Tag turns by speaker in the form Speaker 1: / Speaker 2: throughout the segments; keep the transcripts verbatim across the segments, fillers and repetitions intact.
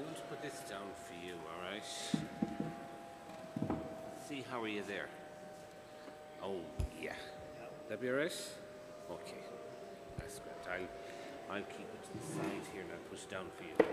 Speaker 1: going to put this down for you, alright? See, how are you there? Oh, yeah. That be alright? Okay. That's great. I'll, I'll keep it to the side here and I'll push down for you.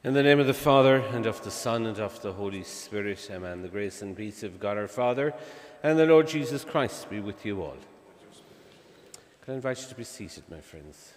Speaker 1: In the name of the Father, and of the Son, and of the Holy Spirit, amen. The grace and peace of God our Father and the Lord Jesus Christ be with you all. Can I invite you to be seated, my friends?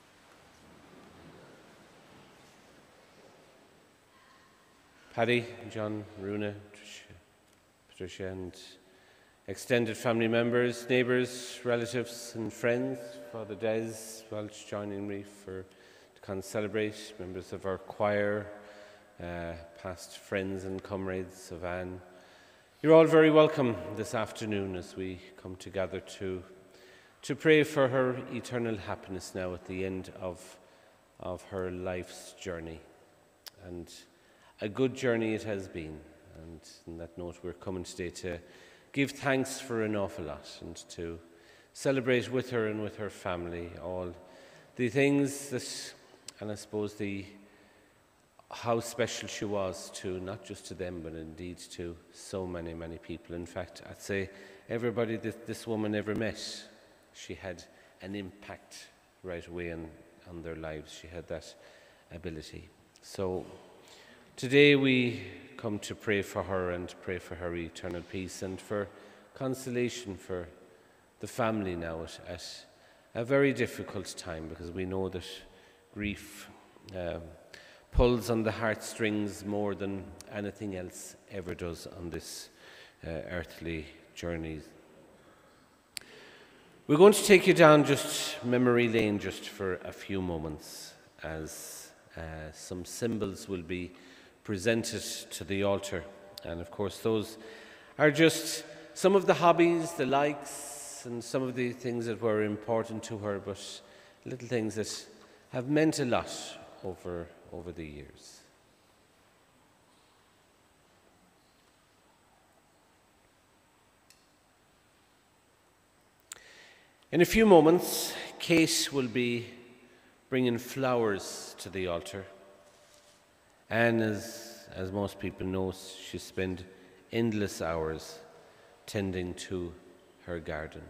Speaker 1: Paddy, John, Runa, Patricia, Patricia, and extended family members, neighbours, relatives and friends, Father Des Welch joining me for to celebrate, members of our choir, uh, past friends and comrades of Anne. You're all very welcome this afternoon as we come together to, to pray for her eternal happiness now at the end of, of her life's journey. And a good journey it has been. And on that note, we're coming today to give thanks for an awful lot and to celebrate with her and with her family all the things that, and I suppose the how special she was to not just to them but indeed to so many, many people. In fact, I'd say everybody that this woman ever met, she had an impact right away on, on their lives. She had that ability. So today we come to pray for her and pray for her eternal peace and for consolation for the family now at, at a very difficult time, because we know that grief um, pulls on the heartstrings more than anything else ever does on this uh, earthly journey. We're going to take you down just memory lane just for a few moments as uh, some symbols will be presented to the altar. And of course those are just some of the hobbies, the likes, and some of the things that were important to her, but little things that have meant a lot over, over the years. In a few moments, Kate will be bringing flowers to the altar. And as, as most people know, she spent endless hours tending to her garden.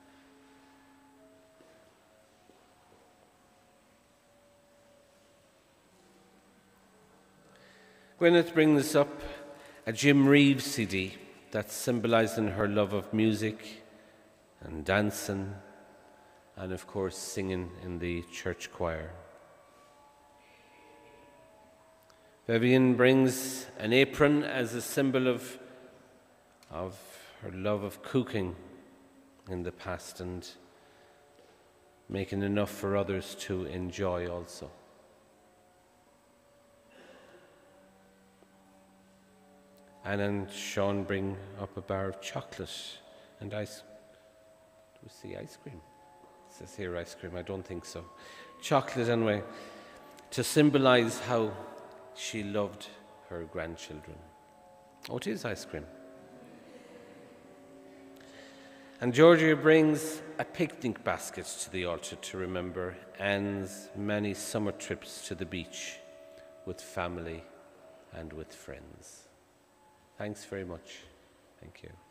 Speaker 1: Gwyneth brings up a Jim Reeves C D that's symbolising her love of music and dancing and, of course, singing in the church choir. Vivian brings an apron as a symbol of, of her love of cooking in the past and making enough for others to enjoy also. Anne and Sean bring up a bar of chocolate and ice. Do we see ice cream? It says here ice cream. I don't think so. Chocolate anyway, to symbolise how she loved her grandchildren. Oh, it is ice cream. And Georgia brings a picnic basket to the altar to remember Anne's many summer trips to the beach with family and with friends. Thanks very much. Thank you.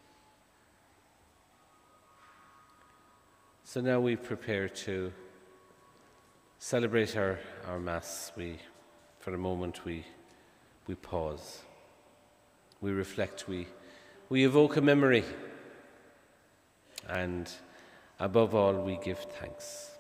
Speaker 1: So now we prepare to celebrate our, our Mass. We, for a moment, we, we pause. We reflect. We, we evoke a memory. And above all, we give thanks.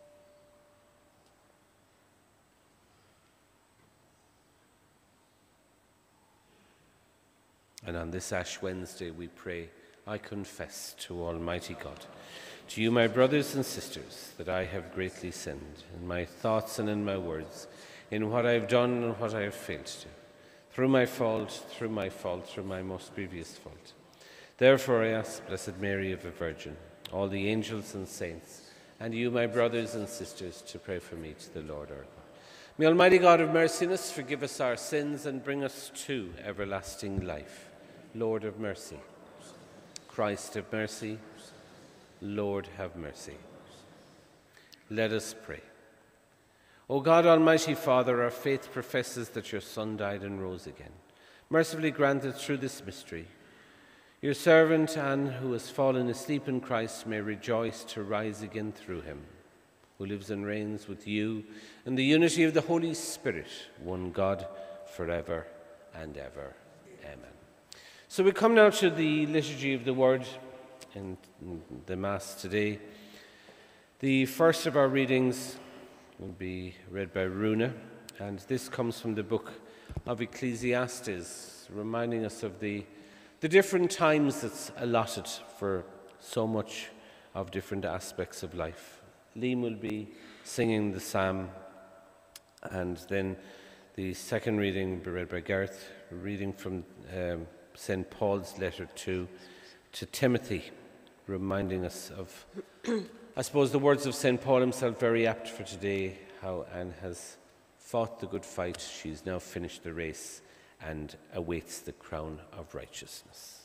Speaker 1: And on this Ash Wednesday, we pray, I confess to Almighty God, to you, my brothers and sisters, that I have greatly sinned in my thoughts and in my words, in what I have done and what I have failed to, through my fault, through my fault, through my most grievous fault. Therefore I ask, Blessed Mary of the Virgin, all the angels and saints, and you, my brothers and sisters, to pray for me to the Lord our God. May Almighty God of merciness forgive us our sins and bring us to everlasting life. Lord of mercy. Christ of mercy. Lord have mercy. Let us pray. O God, Almighty Father, our faith professes that your Son died and rose again. Mercifully grant that through this mystery, your servant Anne, who has fallen asleep in Christ, may rejoice to rise again through him, who lives and reigns with you in the unity of the Holy Spirit, one God, forever and ever. Amen. So we come now to the Liturgy of the Word in the Mass today. The first of our readings will be read by Runa, and this comes from the book of Ecclesiastes, reminding us of the, the different times that's allotted for so much of different aspects of life. Liam will be singing the psalm, and then the second reading will be read by Gareth, reading from um, Saint Paul's letter to, to Timothy, reminding us of, I suppose, the words of Saint Paul himself, very apt for today, how Anne has fought the good fight, she's now finished the race and awaits the crown of righteousness.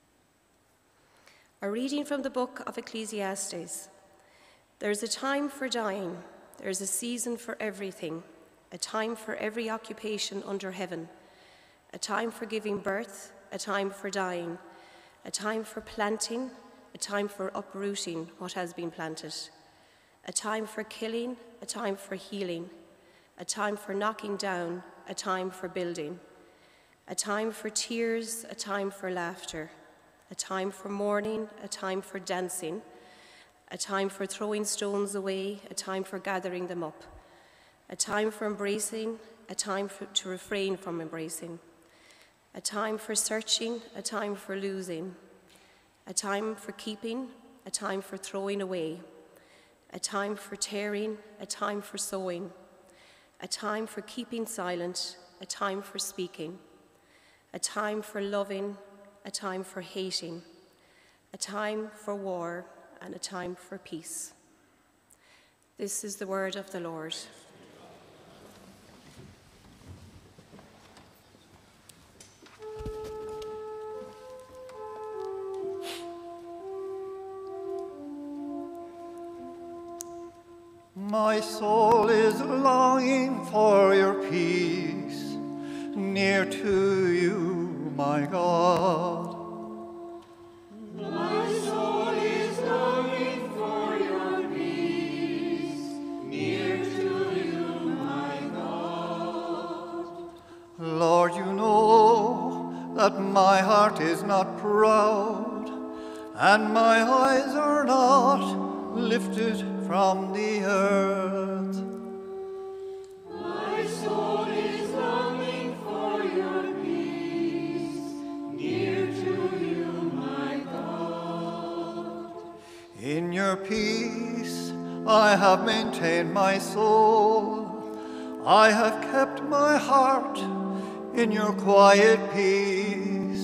Speaker 2: A reading from the book of Ecclesiastes. There is a time for dying, there is a season for everything, a time for every occupation under heaven, a time for giving birth, a time for dying, a time for planting, a time for uprooting what has been planted, a time for killing, a time for healing, a time for knocking down, a time for building, a time for tears, a time for laughter, a time for mourning, a time for dancing, a time for throwing stones away, a time for gathering them up, a time for embracing, a time for, to refrain from embracing, a time for searching, a time for losing, a time for keeping, a time for throwing away, a time for tearing, a time for sowing, a time for keeping silent, a time for speaking, a time for loving, a time for hating, a time for war, and a time for peace. This is the word of the Lord.
Speaker 3: My soul is longing for your peace, near to you, my God.
Speaker 4: My soul is longing for your peace, near to you, my God.
Speaker 3: Lord, you know that my heart is not proud, and my eyes are not lifted from the earth.
Speaker 4: My soul is longing for your peace, near to you, my God.
Speaker 3: In your peace I have maintained my soul. I have kept my heart in your quiet peace.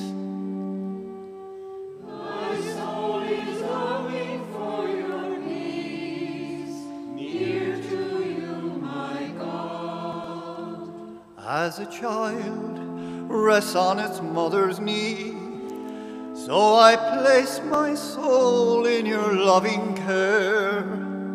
Speaker 3: As a child rests on its mother's knee, so I place my soul in your loving care.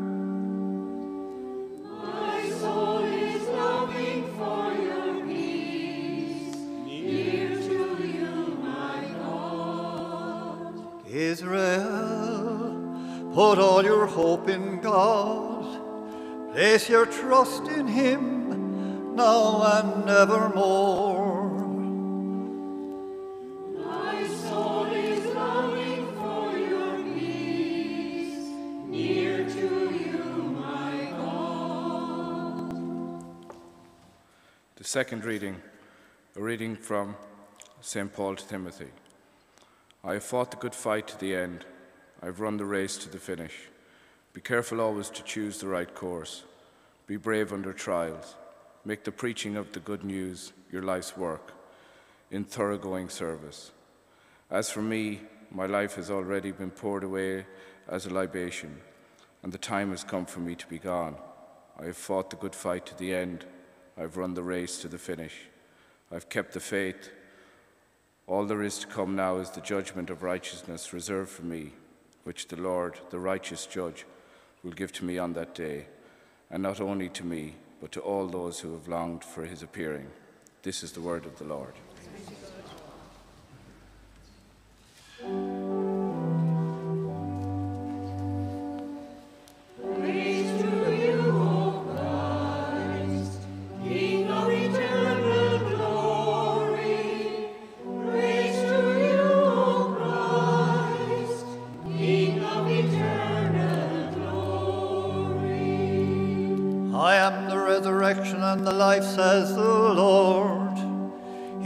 Speaker 4: My soul is longing for your peace, near to you, my God.
Speaker 3: Israel, put all your hope in God. Place your trust in him now and evermore.
Speaker 4: My soul is longing for your peace, near to you, my God.
Speaker 5: The second reading, a reading from Saint Paul to Timothy. I have fought the good fight to the end. I have run the race to the finish. Be careful always to choose the right course. Be brave under trials. Make the preaching of the good news your life's work, in thoroughgoing service. As for me, my life has already been poured away as a libation, and the time has come for me to be gone. I have fought the good fight to the end. I have run the race to the finish. I have kept the faith. All there is to come now is the judgment of righteousness reserved for me, which the Lord, the righteous judge, will give to me on that day, and not only to me, but to all those who have longed for his appearing. This is the word of the Lord.
Speaker 4: Praise to you, O Christ, King of eternal glory.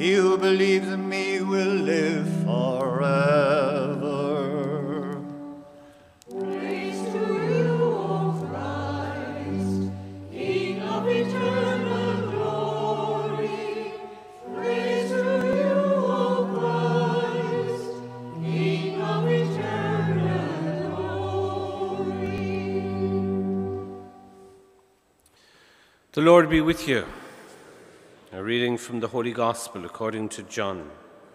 Speaker 3: He who believes in me will live forever.
Speaker 4: Praise to you, O Christ, King of eternal glory. Praise to you, O Christ, King of eternal glory.
Speaker 1: The Lord be with you. A reading from the Holy Gospel according to John.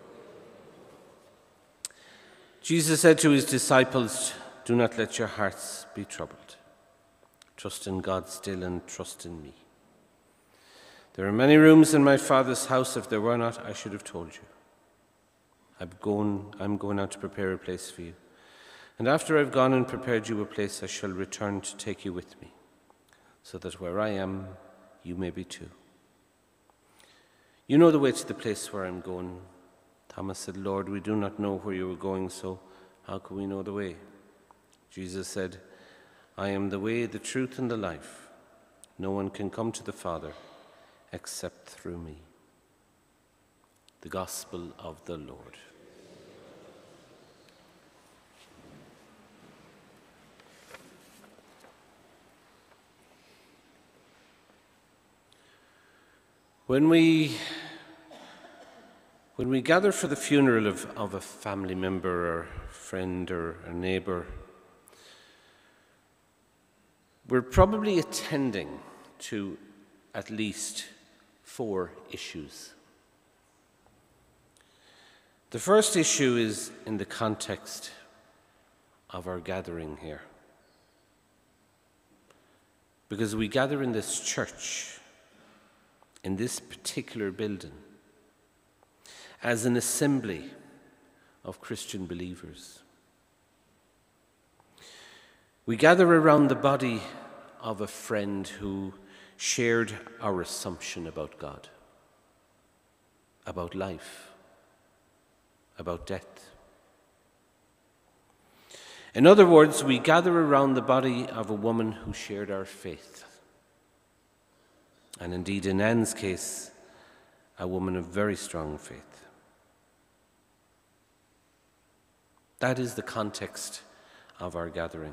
Speaker 1: Jesus said to his disciples, "Do not let your hearts be troubled. Trust in God still and trust in me. There are many rooms in my Father's house. If there were not, I should have told you. I'm going, I'm going out to prepare a place for you. And after I've gone and prepared you a place, I shall return to take you with me, so that where I am, you may be too. You know the way to the place where I'm going." Thomas said, "Lord, we do not know where you are going, so how can we know the way?" Jesus said, "I am the way, the truth, and the life. No one can come to the Father except through me." The Gospel of the Lord. When we, when we gather for the funeral of, of a family member or friend or a neighbour, we're probably attending to at least four issues. The first issue is in the context of our gathering here. Because we gather in this church, in this particular building, as an assembly of Christian believers. We gather around the body of a friend who shared our assumption about God, about life, about death. In other words, we gather around the body of a woman who shared our faith. And indeed, in Anne's case, a woman of very strong faith. That is the context of our gathering.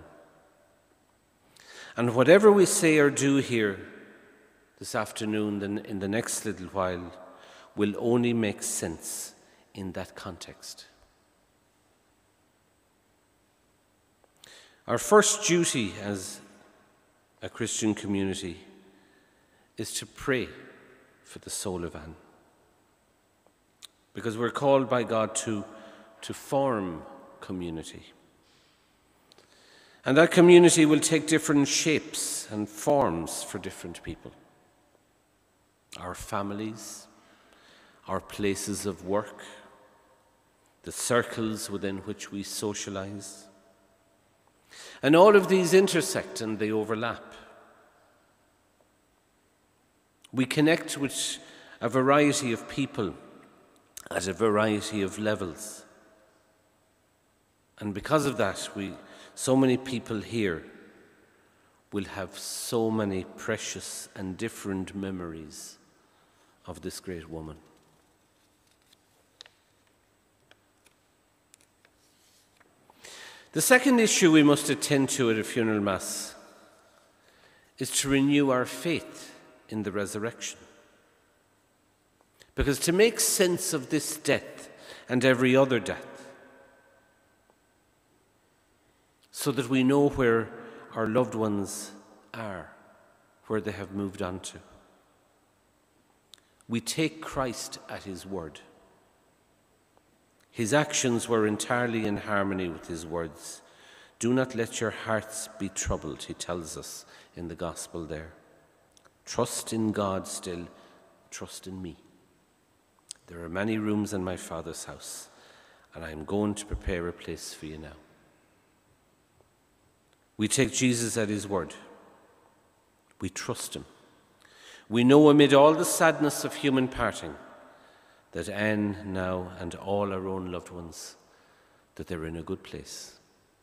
Speaker 1: And whatever we say or do here this afternoon, then in the next little while, will only make sense in that context. Our first duty as a Christian community is to pray for the soul of Anne. Because we're called by God to, to form community. And that community will take different shapes and forms for different people. Our families, our places of work, the circles within which we socialize. And all of these intersect and they overlap. We connect with a variety of people at a variety of levels. And because of that, we, so many people here will have so many precious and different memories of this great woman. The second issue we must attend to at a funeral mass is to renew our faith in the resurrection. Because to make sense of this death and every other death, so that we know where our loved ones are, where they have moved on to, we take Christ at his word. His actions were entirely in harmony with his words. Do not let your hearts be troubled, he tells us in the gospel there. Trust in God still, trust in me. There are many rooms in my Father's house, and I am going to prepare a place for you now. We take Jesus at his word. We trust him. We know amid all the sadness of human parting that Anne now and all our own loved ones, that they're in a good place.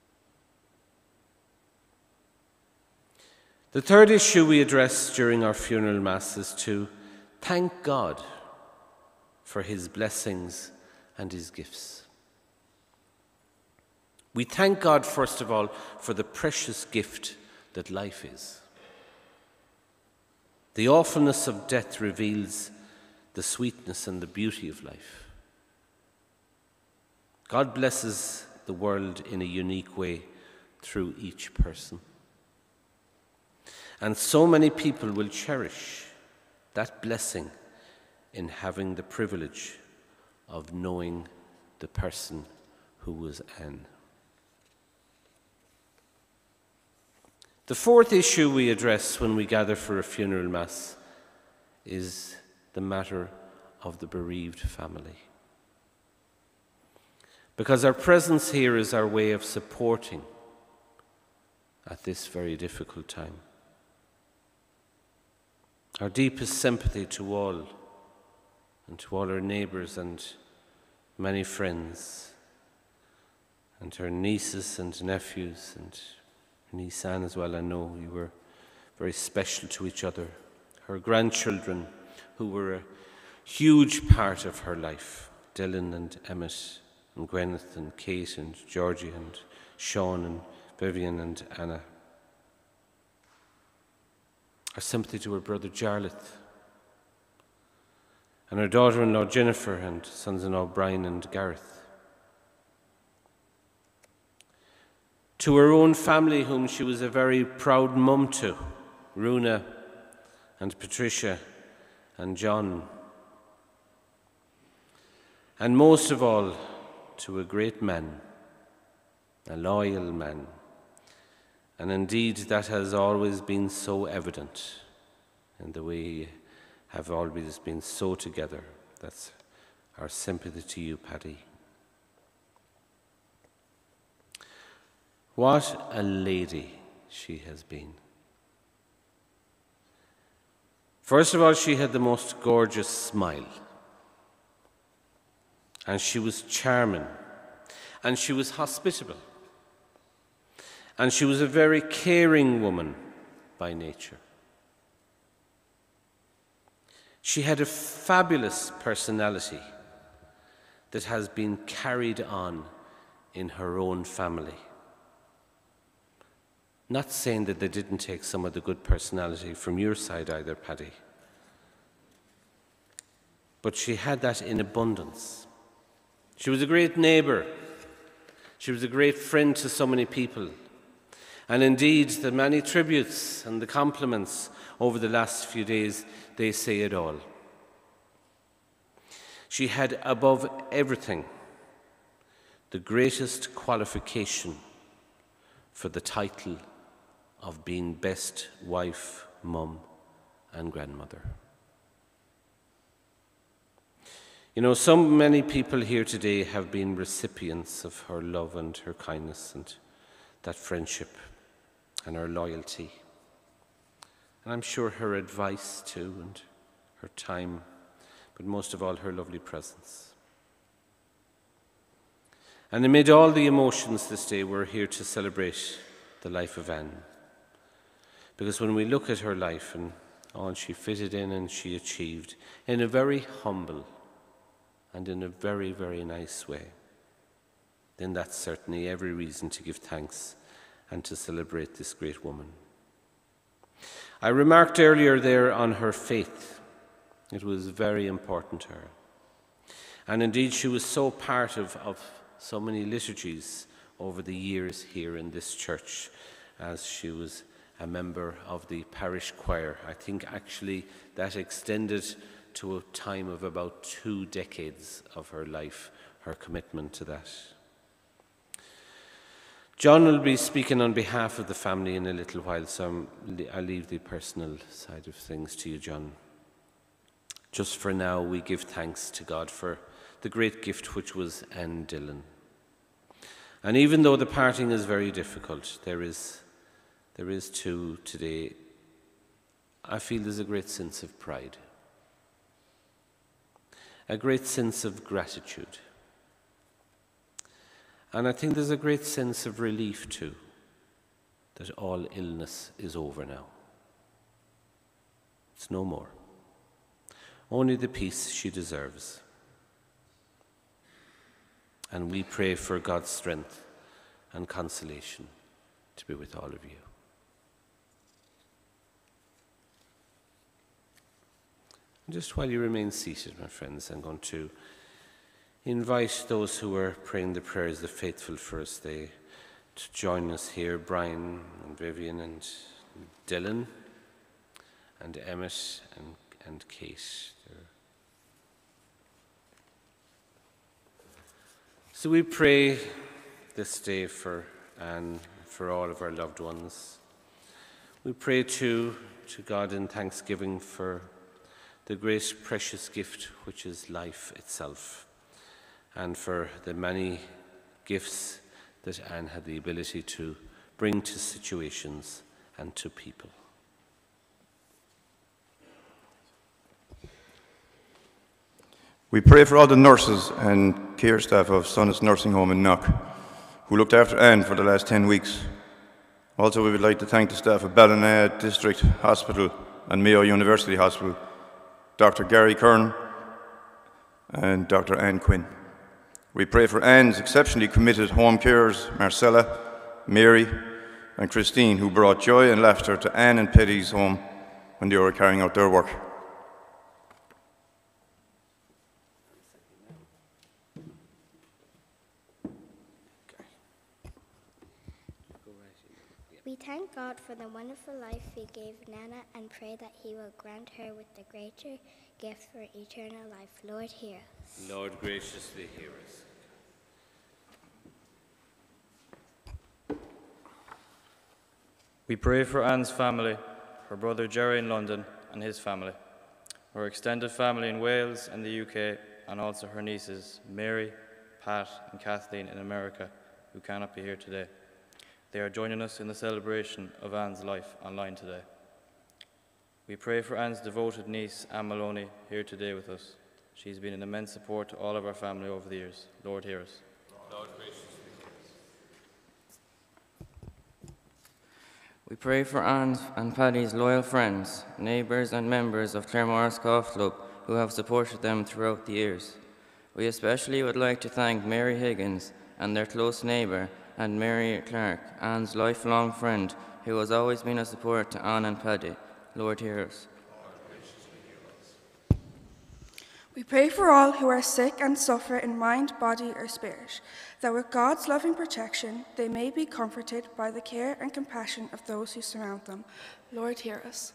Speaker 1: The third issue we address during our funeral mass is to thank God for his blessings and his gifts. We thank God, first of all, for the precious gift that life is. The awfulness of death reveals the sweetness and the beauty of life. God blesses the world in a unique way through each person. And so many people will cherish that blessing in having the privilege of knowing the person who was Anne. The fourth issue we address when we gather for a funeral mass is the matter of the bereaved family. Because our presence here is our way of supporting at this very difficult time. Our deepest sympathy to all, and to all our neighbours and many friends, and her nieces and nephews, and her niece Anne as well. I know you were very special to each other. Her grandchildren, who were a huge part of her life, Dylan and Emmett and Gwyneth and Kate and Georgie and Sean and Vivian and Anna. Our sympathy to her brother Jarlath, and her daughter-in-law Jennifer and sons-in-law Brian and Gareth. To her own family, whom she was a very proud mum to, Runa and Patricia and John. And most of all, to a great man, a loyal man. And indeed, that has always been so evident in the way you have always been so together. That's our sympathy to you, Paddy. What a lady she has been. First of all, she had the most gorgeous smile. And she was charming. And she was hospitable. And she was a very caring woman by nature. She had a fabulous personality that has been carried on in her own family. Not saying that they didn't take some of the good personality from your side either, Paddy. But she had that in abundance. She was a great neighbour. She was a great friend to so many people. And indeed, the many tributes and the compliments over the last few days, they say it all. She had, above everything, the greatest qualification for the title of being best wife, mum, and grandmother. You know, so many people here today have been recipients of her love and her kindness and that friendship and her loyalty. And I'm sure her advice too, and her time, but most of all her lovely presence. And amid all the emotions this day, we're here to celebrate the life of Anne. Because when we look at her life and all she fitted in and she achieved in a very humble and in a very, very nice way, then that's certainly every reason to give thanks and to celebrate this great woman. I remarked earlier there on her faith. It was very important to her. And indeed, she was so part of, of so many liturgies over the years here in this church, as she was a member of the parish choir. I think actually that extended to a time of about two decades of her life, her commitment to that. John will be speaking on behalf of the family in a little while, so I'll leave the personal side of things to you, John. Just for now, we give thanks to God for the great gift which was Anne Dillon. And even though the parting is very difficult, there is, there is too today, I feel there's a great sense of pride, a great sense of gratitude. And I think there's a great sense of relief too, that all illness is over now. It's no more. Only the peace she deserves. And we pray for God's strength and consolation to be with all of you. Just while you remain seated, my friends, I'm going to invite those who are praying the prayers, the faithful first day, to join us here, Brian and Vivian and Dylan and Emmett and, and Kate. So we pray this day for Anne, for all of our loved ones. We pray too to God in thanksgiving for the great precious gift which is life itself, and for the many gifts that Anne had the ability to bring to situations and to people.
Speaker 6: We pray for all the nurses and care staff of Sonnes Nursing Home in Knock, who looked after Anne for the last ten weeks. Also, we would like to thank the staff of Ballina District Hospital and Mayo University Hospital, Doctor Gary Kern and Doctor Anne Quinn. We pray for Anne's exceptionally committed home carers, Marcella, Mary and Christine, who brought joy and laughter to Anne and Petty's home when they were carrying out their work.
Speaker 7: We thank God for the wonderful life He gave Nana and pray that He will grant her with the greater gift for eternal life. Lord, hear us.
Speaker 1: Lord, graciously hear us.
Speaker 8: We pray for Anne's family, her brother Jerry in London and his family, her extended family in Wales and the U K, and also her nieces Mary, Pat and Kathleen in America, who cannot be here today. They are joining us in the celebration of Anne's life online today. We pray for Anne's devoted niece, Anne Maloney, here today with us. She's been an immense support to all of our family over the years. Lord, hear us.
Speaker 1: Lord, graciously hear us.
Speaker 9: We pray for Anne's and Paddy's loyal friends, neighbours and members of Claremorris Golf Club who have supported them throughout the years. We especially would like to thank Mary Higgins and their close neighbour and Mary Clark, Anne's lifelong friend, who has always been a support to Anne and Paddy. Lord, hear us.
Speaker 10: We pray for all who are sick and suffer in mind, body or spirit, that with God's loving protection they may be comforted by the care and compassion of those who surround them. Lord, hear us.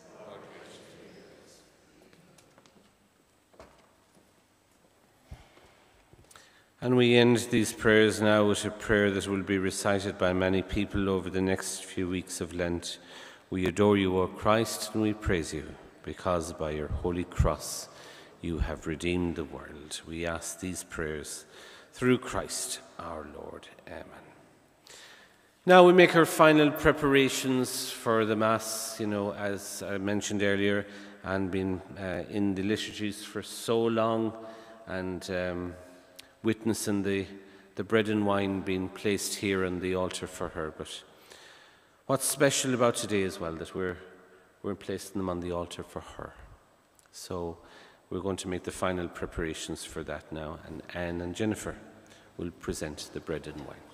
Speaker 1: And we end these prayers now with a prayer that will be recited by many people over the next few weeks of Lent. We adore you, O Christ, and we praise you, because by your holy cross you have redeemed the world. We ask these prayers through Christ our Lord. Amen. Now we make our final preparations for the Mass, you know, as I mentioned earlier, and been uh, in the liturgies for so long, and um, witnessing the, the bread and wine being placed here on the altar for her. But what's special about today as well, that we're, we're placing them on the altar for her. So we're going to make the final preparations for that now, and Anne and Jennifer will present the bread and wine.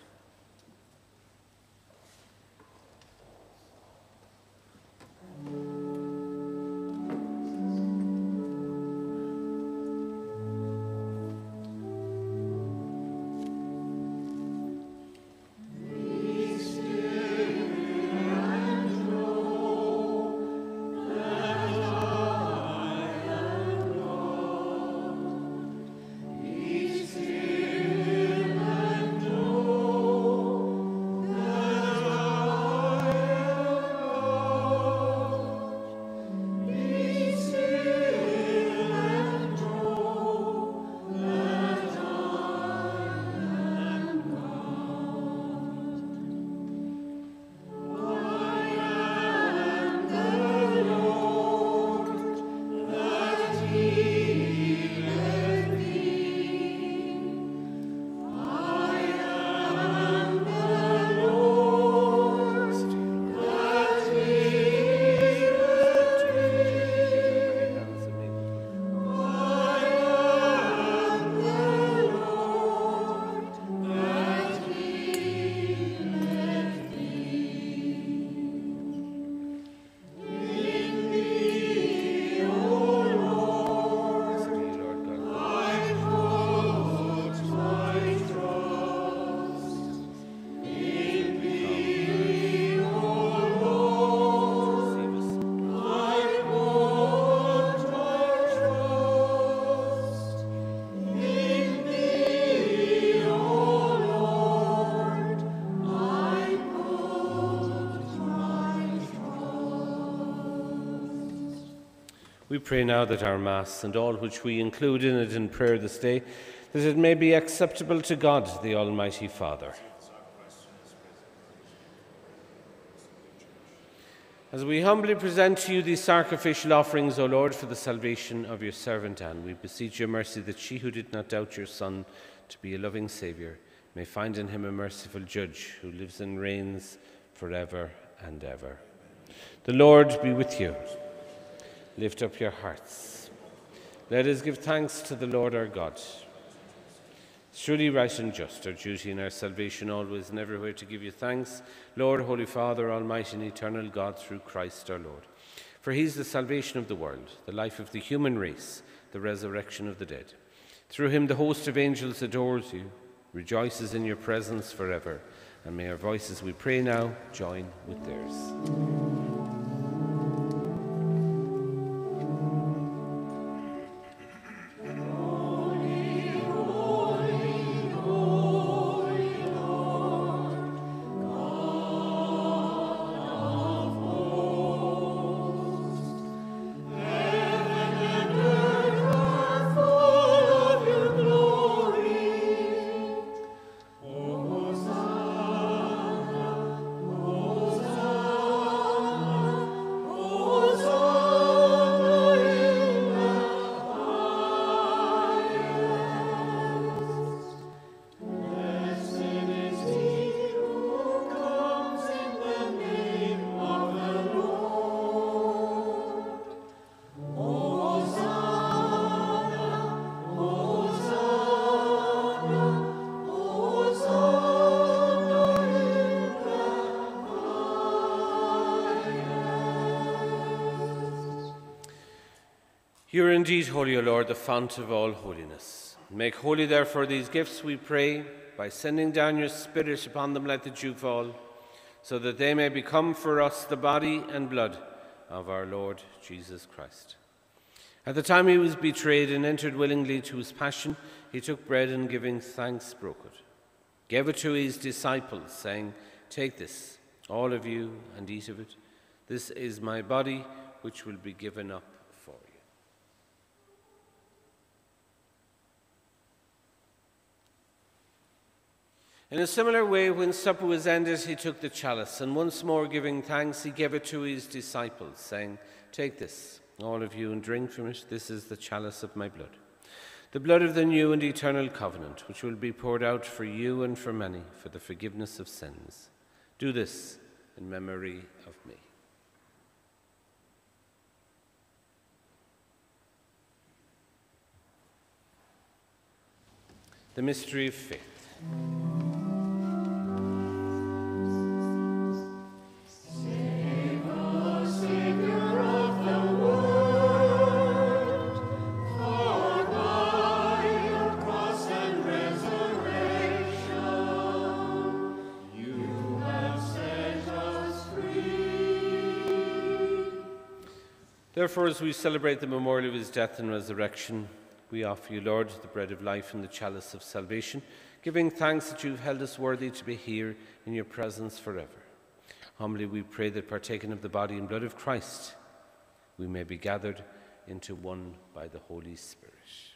Speaker 4: Oh
Speaker 1: We pray now that our Mass and all which we include in it in prayer this day, that it may be acceptable to God, the Almighty Father. As we humbly present to you these sacrificial offerings, O Lord, for the salvation of your servant Anne, we beseech your mercy that she who did not doubt your Son to be a loving Saviour may find in him a merciful Judge who lives and reigns forever and ever. The Lord be with you. Lift up your hearts. Let us give thanks to the Lord our God. Surely right and just, our duty and our salvation always and everywhere to give you thanks, Lord, Holy Father, Almighty and eternal God, through Christ our Lord. For he is the salvation of the world, the life of the human race, the resurrection of the dead. Through him the host of angels adores you, rejoices in your presence forever. And may our voices, we pray now, join with theirs. You are indeed holy, O Lord, the fount of all holiness. Make holy, therefore, these gifts, we pray, by sending down your Spirit upon them like the dewfall, so that they may become for us the body and blood of our Lord Jesus Christ. At the time he was betrayed and entered willingly to his passion, he took bread and, giving thanks, broke it, gave it to his disciples, saying, "Take this, all of you, and eat of it. This is my body, which will be given up for you." In a similar way, when supper was ended, he took the chalice, and once more giving thanks, he gave it to his disciples, saying, "Take this, all of you, and drink from it. This is the chalice of my blood, the blood of the new and eternal covenant, which will be poured out for you and for many for the forgiveness of sins. Do this in memory of me." The mystery of faith. Therefore, as we celebrate the memorial of his death and resurrection, we offer you, Lord, the bread of life and the chalice of salvation, giving thanks that you have held us worthy to be here in your presence forever. Humbly we pray that, partaking of the body and blood of Christ, we may be gathered into one by the Holy Spirit.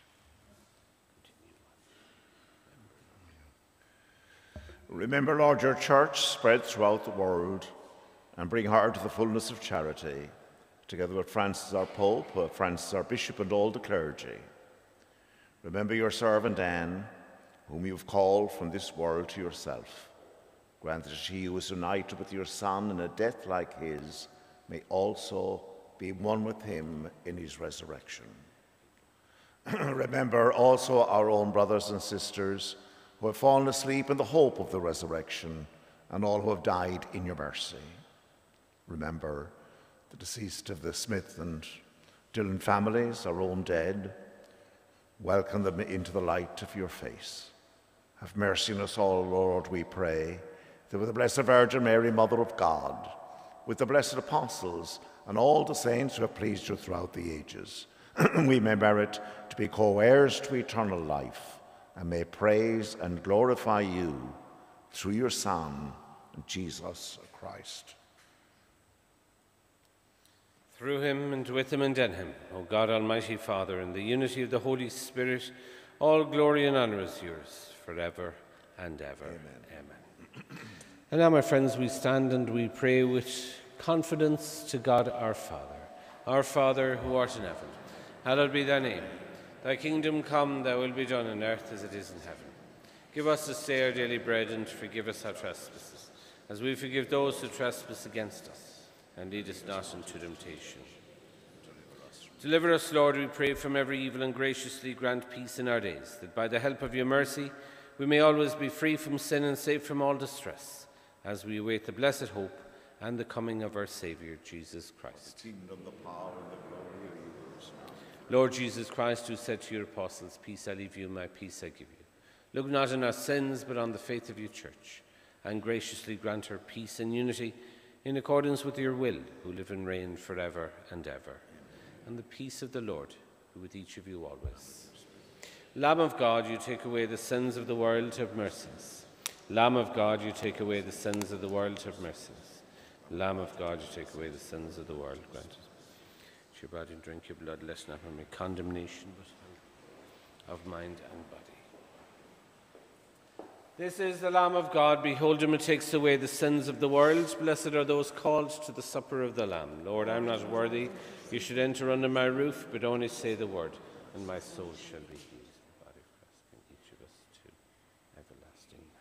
Speaker 11: Remember, Lord, your church spread throughout the world, and bring her to the fullness of charity, together with Francis our Pope, Francis our Bishop, and all the clergy. Remember your servant Anne, whom you have called from this world to yourself. Grant that she who is united with your Son in a death like his may also be one with him in his resurrection. Remember also our own brothers and sisters who have fallen asleep in the hope of the resurrection, and all who have died in your mercy. Remember the deceased of the Smith and Dillon families, our own dead. Welcome them into the light of your face. Have mercy on us all, Lord, we pray, that with the Blessed Virgin Mary, Mother of God, with the blessed apostles and all the saints who have pleased you throughout the ages, we may merit to be co-heirs to eternal life, and may praise and glorify you through your Son, Jesus Christ.
Speaker 1: Through him, and with him, and in him, O God, Almighty Father, in the unity of the Holy Spirit, all glory and honour is yours, forever and ever. Amen. Amen. And now, my friends, we stand and we pray with confidence to God our Father. Our Father, who art in heaven, hallowed be thy name. Thy kingdom come, thy will be done on earth as it is in heaven. Give us this day our daily bread, and forgive us our trespasses, as we forgive those who trespass against us. And lead us not into temptation. Deliver us, Lord, we pray, from every evil, and graciously grant peace in our days, that by the help of your mercy we may always be free from sin and safe from all distress, as we await the blessed hope and the coming of our Saviour, Jesus Christ.
Speaker 11: The kingdom, the power, and the glory are yours.
Speaker 1: Lord Jesus Christ, who said to your apostles, peace I leave you, my peace I give you. Look not on our sins, but on the faith of your church, and graciously grant her peace and unity, in accordance with your will, who live and reign forever and ever. And the peace of the Lord be with each of you always. Lamb of God, you take away the sins of the world, have mercy. Lamb of God, you take away the sins of the world, have mercy. Lamb of God, you take away the sins of the world, grant us. Eat your body and drink your blood, lest not only condemnation, but of mind and body. This is the Lamb of God. Behold him who takes away the sins of the world. Blessed are those called to the supper of the Lamb. Lord, I am not worthy you should enter under my roof, but only say the word, and my soul shall be healed. The body of Christ bring each of us to everlasting life.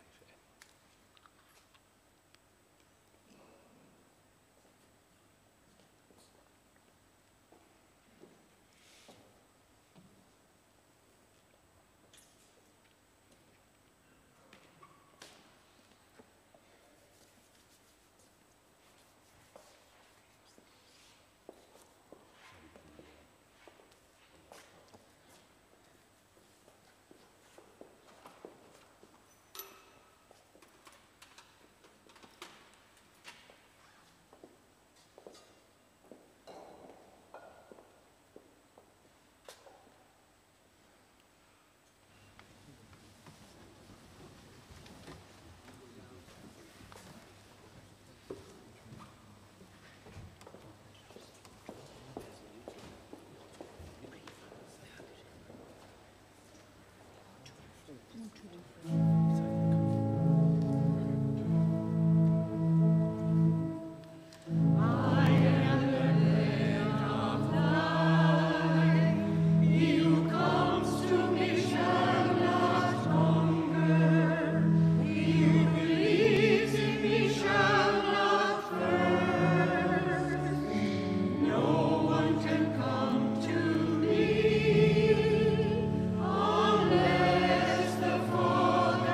Speaker 4: Unless the Father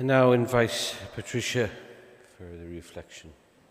Speaker 1: And now invite Patricia for the reflection.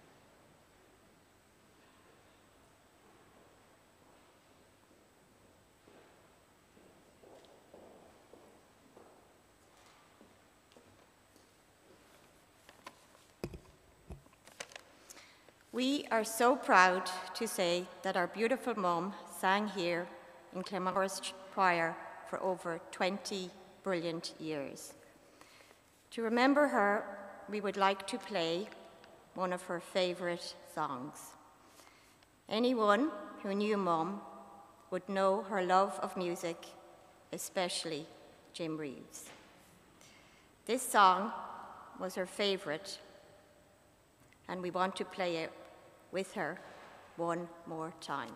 Speaker 12: We are so proud to say that our beautiful mum sang here in Claremorris Choir for over twenty brilliant years. To remember her, we would like to play one of her favourite songs. Anyone who knew Mum would know her love of music, especially Jim Reeves. This song was her favourite, and we want to play it with her one more time.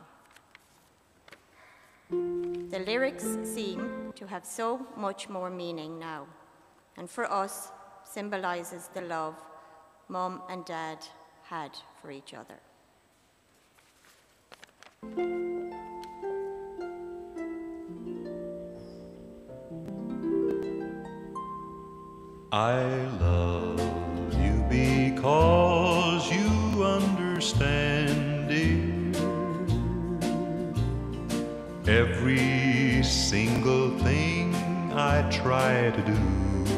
Speaker 12: The lyrics seem to have so much more meaning now, and for us symbolizes the love Mum and Dad had for each other.
Speaker 13: I love you because you understand, dear, every single thing I try to do.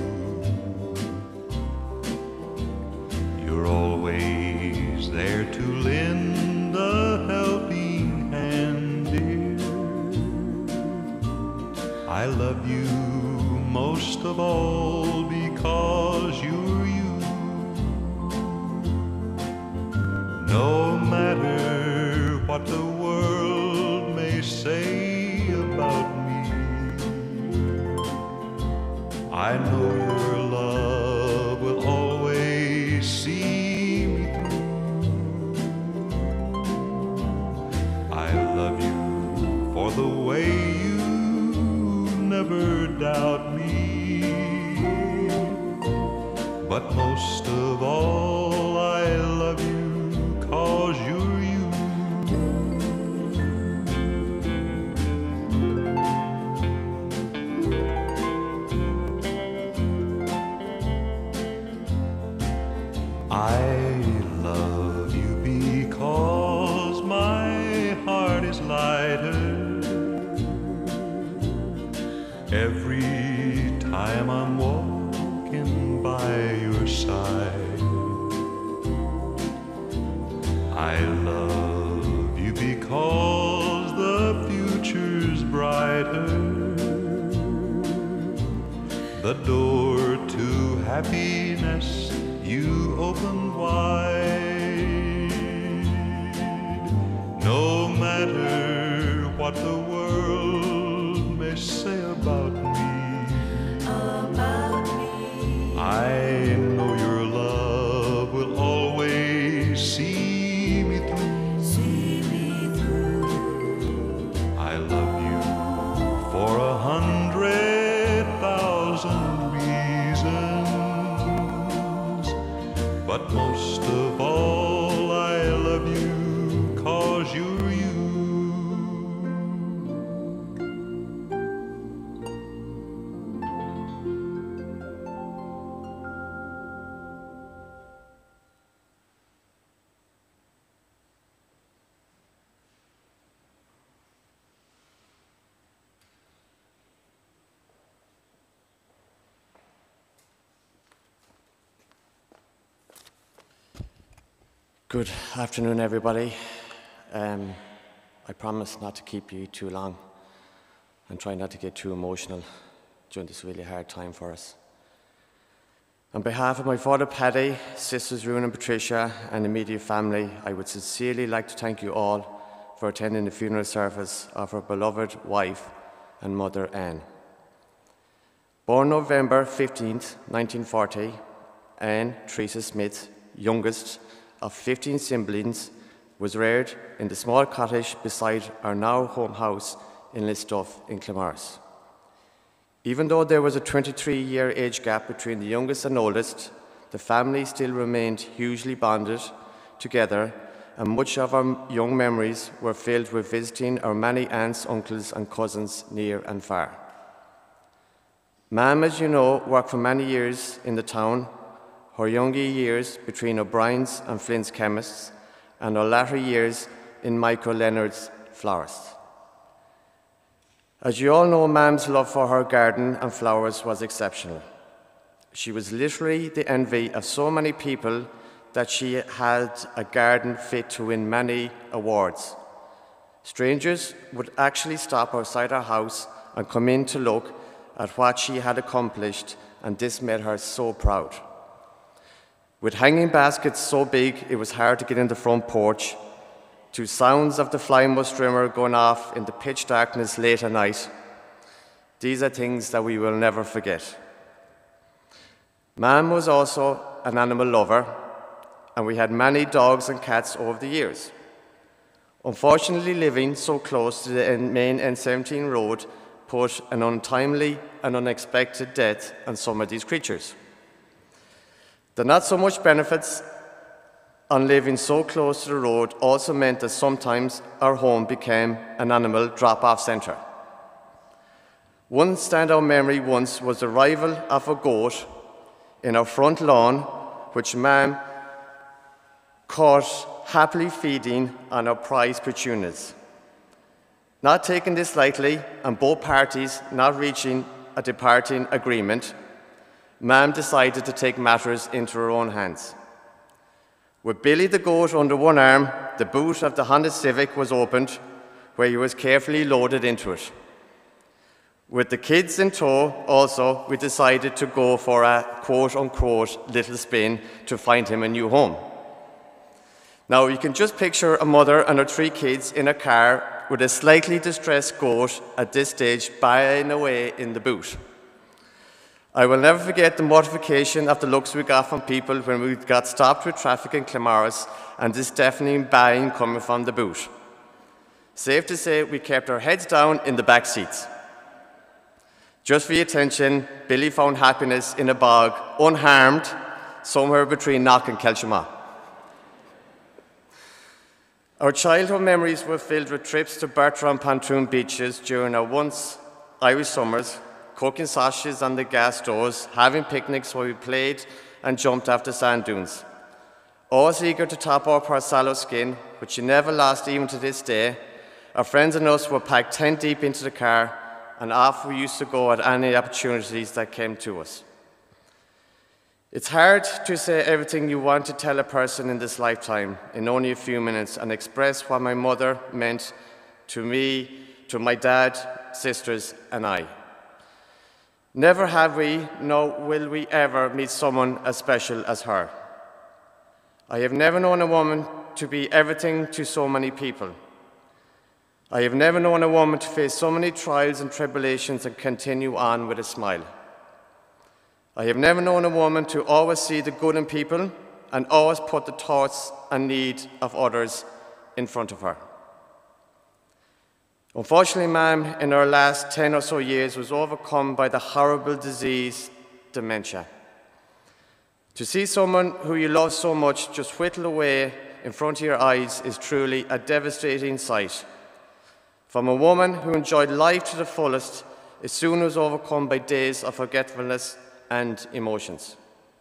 Speaker 13: You're always there to lend a helping hand, dear. I love you most of all because you're you. No matter what the world may say about me, I know your love will always see me through. I love you for the way you never doubt me. But most of all, I love you 'cause you're you. I love you because my heart is lighter every time I'm walking by your side. I love you because the future's brighter. The door to happiness you open wide. No matter what the world may say about me, about me, I know your love will always see me through. See me through. I love you for a hundred thousand reasons, but most of all, I love you 'cause you're you.
Speaker 14: Good afternoon, everybody. Um, I promise not to keep you too long and try not to get too emotional during this really hard time for us. On behalf of my father, Paddy, sisters Rune and Patricia, and immediate family, I would sincerely like to thank you all for attending the funeral service of our beloved wife and mother, Anne. Born November fifteenth, nineteen forty, Anne Teresa Smith, youngest of fifteen siblings, was reared in the small cottage beside our now home house in Listoff in Claremorris. Even though there was a twenty-three year age gap between the youngest and oldest, the family still remained hugely bonded together, and much of our young memories were filled with visiting our many aunts, uncles and cousins near and far. Mam, as you know, worked for many years in the town, her younger years between O'Brien's and Flynn's chemists, and her latter years in Michael Leonard's florists. As you all know, Mam's love for her garden and flowers was exceptional. She was literally the envy of so many people that she had a garden fit to win many awards. Strangers would actually stop outside her house and come in to look at what she had accomplished, and this made her so proud. With hanging baskets so big it was hard to get in the front porch, to sounds of the Flymo streamer going off in the pitch darkness late at night, these are things that we will never forget. Mam was also an animal lover, and we had many dogs and cats over the years. Unfortunately, living so close to the main N seventeen road put an untimely and unexpected death on some of these creatures. The not so much benefits on living so close to the road also meant that sometimes our home became an animal drop-off centre. One standout memory once was the arrival of a goat in our front lawn, which Mam caught happily feeding on our prized petunias. Not taking this lightly, and both parties not reaching a departing agreement, Mam decided to take matters into her own hands. With Billy the goat under one arm, the boot of the Honda Civic was opened, where he was carefully loaded into it. With the kids in tow, also, we decided to go for a quote-unquote little spin to find him a new home. Now, you can just picture a mother and her three kids in a car with a slightly distressed goat at this stage buying away in the boot. I will never forget the mortification of the looks we got from people when we got stopped with traffic in Claremorris and this deafening buying coming from the boot. Safe to say, we kept our heads down in the back seats. Just for your attention, Billy found happiness in a bog, unharmed, somewhere between Knock and Kelchama. Our childhood memories were filled with trips to Bertrand pontoon beaches during our once Irish summers, cooking sausages on the gas stoves, having picnics where we played and jumped off the sand dunes. Always eager to top up our sallow skin, which she never lost even to this day, our friends and us were packed tent deep into the car, and off we used to go at any opportunities that came to us. It's hard to say everything you want to tell a person in this lifetime in only a few minutes and express what my mother meant to me, to my dad, sisters, and I. Never have we, nor will we ever meet someone as special as her. I have never known a woman to be everything to so many people. I have never known a woman to face so many trials and tribulations and continue on with a smile. I have never known a woman to always see the good in people and always put the thoughts and need of others in front of her. Unfortunately, Mam, in her last ten or so years, was overcome by the horrible disease, dementia. To see someone who you love so much just whittle away in front of your eyes is truly a devastating sight. From a woman who enjoyed life to the fullest, it soon was overcome by days of forgetfulness and emotions.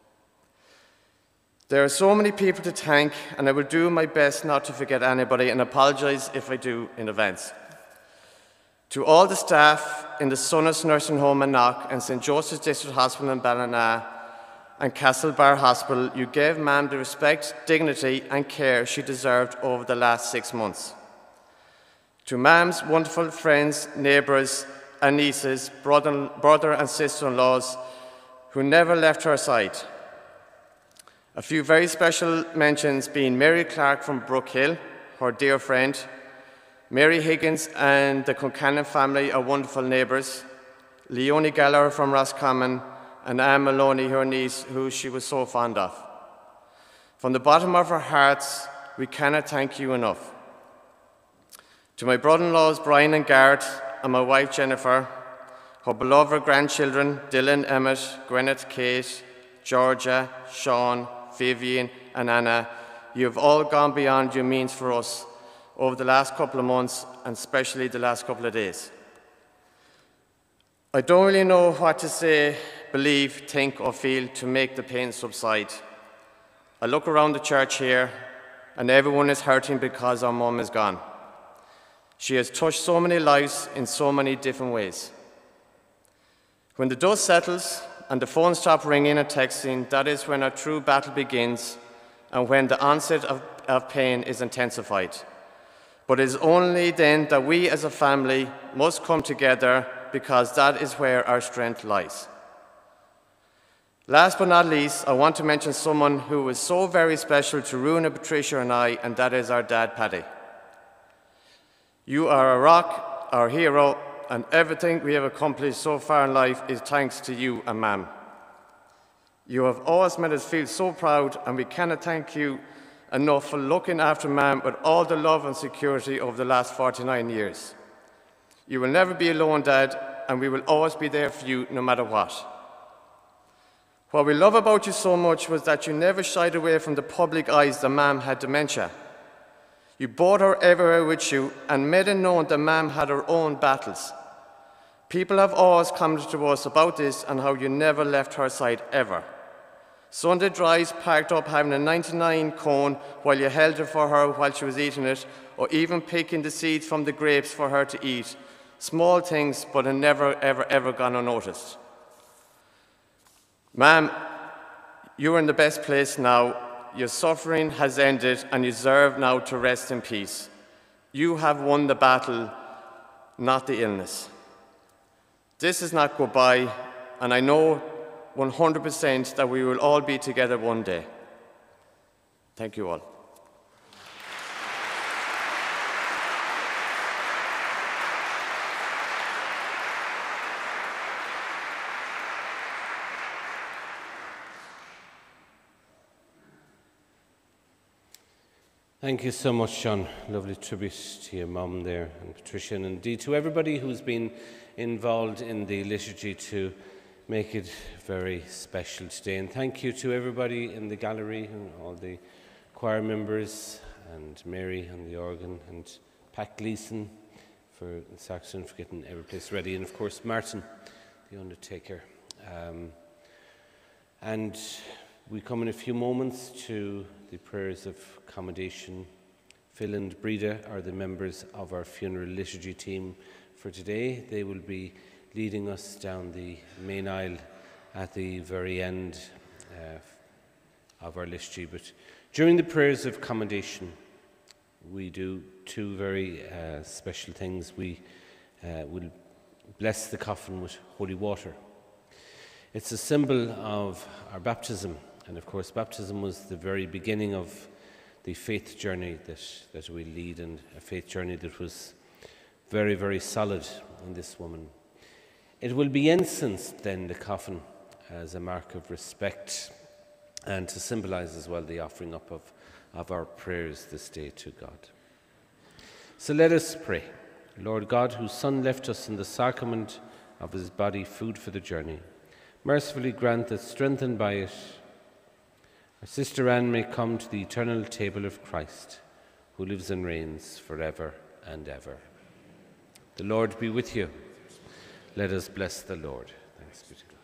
Speaker 14: There are so many people to thank, and I will do my best not to forget anybody and apologise if I do in advance. To all the staff in the Sunnis Nursing Home in Knock and Saint Joseph's District Hospital in Ballina and Castlebar Hospital, you gave Mam the respect, dignity and care she deserved over the last six months. To Mam's wonderful friends, neighbours and nieces, brother, brother and sister-in-laws who never left her side. A few very special mentions being Mary Clark from Brookhill, her dear friend, Mary Higgins and the Concannon family are wonderful neighbours, Leonie Gallagher from Roscommon, and Anne Maloney, her niece, who she was so fond of. From the bottom of our hearts, we cannot thank you enough. To my brother-in-laws Brian and Garrett, and my wife Jennifer, her beloved grandchildren Dylan, Emmett, Gwyneth, Kate, Georgia, Sean, Vivian, and Anna, you have all gone beyond your means for us over the last couple of months, and especially the last couple of days. I don't really know what to say, believe, think, or feel to make the pain subside. I look around the church here, and everyone is hurting because our mum is gone. She has touched so many lives in so many different ways. When the dust settles and the phone stops ringing and texting, that is when our true battle begins and when the onset of, of pain is intensified. But it is only then that we as a family must come together, because that is where our strength lies. Last but not least, I want to mention someone who was so very special to Runa, Patricia and I, and that is our dad, Paddy. You are a rock, our hero, and everything we have accomplished so far in life is thanks to you and Mam. You have always made us feel so proud, and we cannot thank you enough for looking after Mam with all the love and security over the last forty-nine years. You will never be alone, Dad, and we will always be there for you no matter what. What we love about you so much was that you never shied away from the public eyes that Mam had dementia. You brought her everywhere with you and made it known that Mam had her own battles. People have always commented to us about this and how you never left her side ever. Sunday drives parked up having a ninety-nine cone while you held it for her while she was eating it, or even picking the seeds from the grapes for her to eat. Small things, but have never, ever, ever gone unnoticed. Ma'am, you are in the best place now. Your suffering has ended and you deserve now to rest in peace. You have won the battle, not the illness. This is not goodbye, and I know one hundred percent that we will all be together one day. Thank you all.
Speaker 1: Thank you so much, John. Lovely tribute to your mum there, and Patricia, and indeed to everybody who's been involved in the liturgy to make it very special today. And thank you to everybody in the gallery and all the choir members, and Mary on the organ, and Pat Gleeson for the saxophone for getting every place ready, and of course Martin, the undertaker. Um, and we come in a few moments to the prayers of commendation. Phil and Breda are the members of our funeral liturgy team for today. They will be leading us down the main aisle at the very end uh, of our liturgy. But during the prayers of commendation, we do two very uh, special things. We uh, will bless the coffin with holy water. It's a symbol of our baptism. And of course, baptism was the very beginning of the faith journey that, that we lead, and a faith journey that was very, very solid in this woman. It will be incensed then, the coffin, as a mark of respect and to symbolize as well the offering up of, of our prayers this day to God. So let us pray. Lord God, whose Son left us in the sacrament of his body food for the journey, mercifully grant that, strengthened by it, our sister Anne may come to the eternal table of Christ, who lives and reigns forever and ever. The Lord be with you. Let us bless the Lord. Thanks be to God.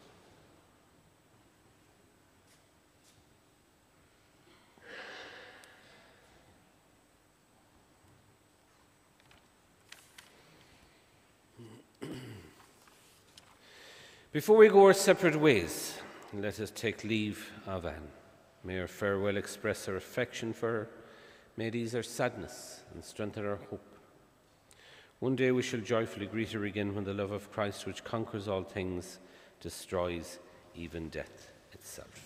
Speaker 1: Before we go our separate ways, let us take leave of Anne. May our farewell express our affection for her. May it ease our sadness and strengthen our hope. One day we shall joyfully greet her again, when the love of Christ, which conquers all things, destroys even death itself.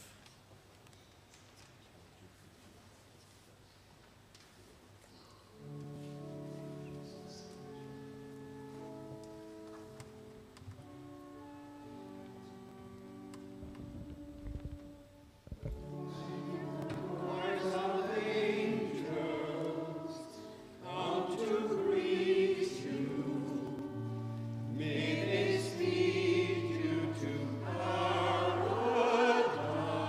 Speaker 4: May they speed you to paradise.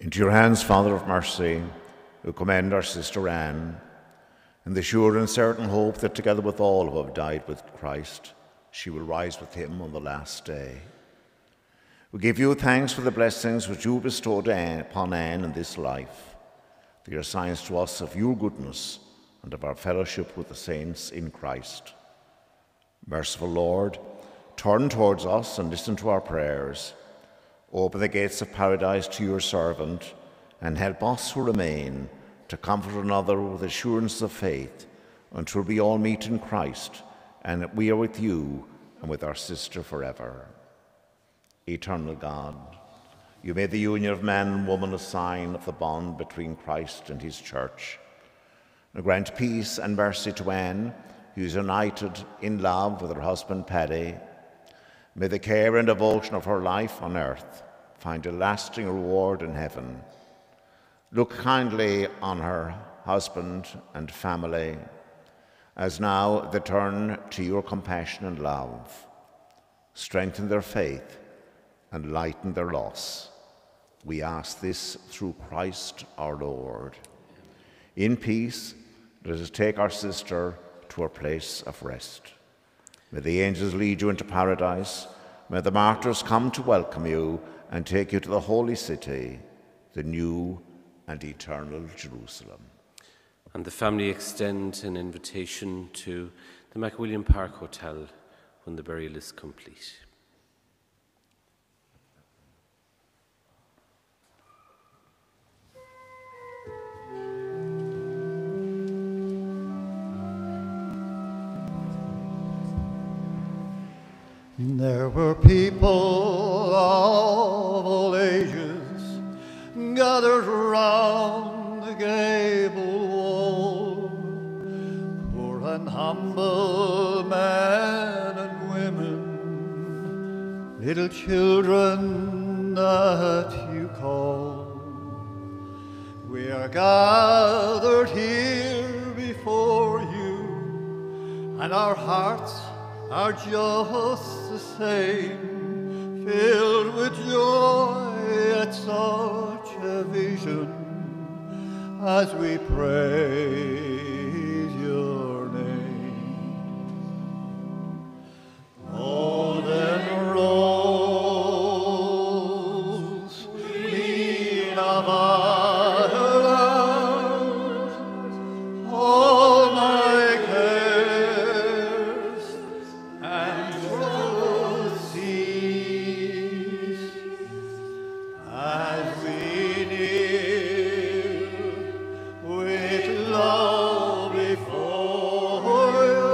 Speaker 11: Into your hands, Father of mercy, we commend our sister Anne, in the sure and certain hope that together with all who have died with Christ, she will rise with him on the last day. We give you thanks for the blessings which you bestowed upon Anne in this life. They are signs to us of your goodness and of our fellowship with the saints in Christ. Merciful Lord, turn towards us and listen to our prayers. Open the gates of paradise to your servant, and help us who remain to comfort another with assurance of faith until we all meet in Christ, and that we are with you and with our sister forever. Eternal God, you made the union of man and woman a sign of the bond between Christ and his church. Now grant peace and mercy to Anne, who is united in love with her husband Paddy. May the care and devotion of her life on earth find a lasting reward in heaven. Look kindly on her husband and family, as now they turn to your compassion and love. Strengthen their faith and lighten their loss. We ask this through Christ our Lord. In peace, let us take our sister to her place of rest. May the angels lead you into paradise. May the martyrs come to welcome you and take you to the holy city, the new and eternal Jerusalem.
Speaker 1: And the family extend an invitation to the McWilliam Park Hotel when the burial is complete.
Speaker 3: There were people of all ages gathered round the gable wall, poor and humble men and women, little children that you call. We are gathered here before you, and our hearts are just the same, filled with joy at such a vision, as we praise your name. Golden rose, queen of Ireland, all my cares and troubles cease, as we kneel with love before you,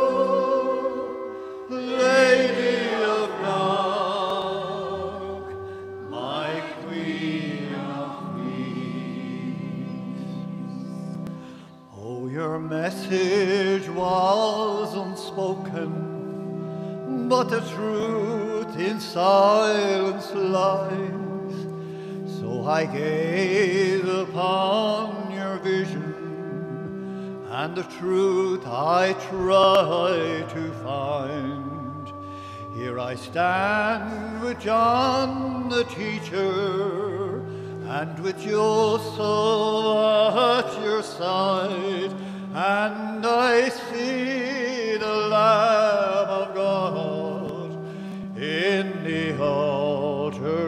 Speaker 3: Lady of Knock, my Queen of Peace. Oh, your message was unspoken, but the truth in silence lies. So I gaze upon your vision, and the truth I try to find. Here I stand with John the teacher, and with Joseph at your side, and I see the Lamb of God in the altar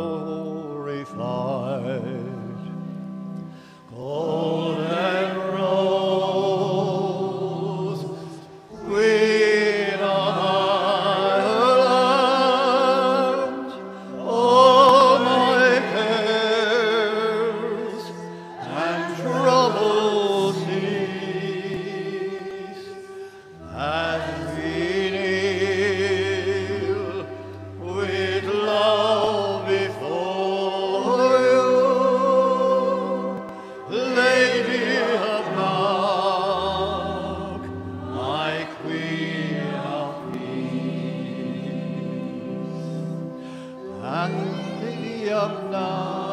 Speaker 3: glorified. Golden rose, Queen of Ireland, all my cares and troubles cease, as we kneel with love before you, Lady of Knock, my Queen of Peace. And Lady of Knock,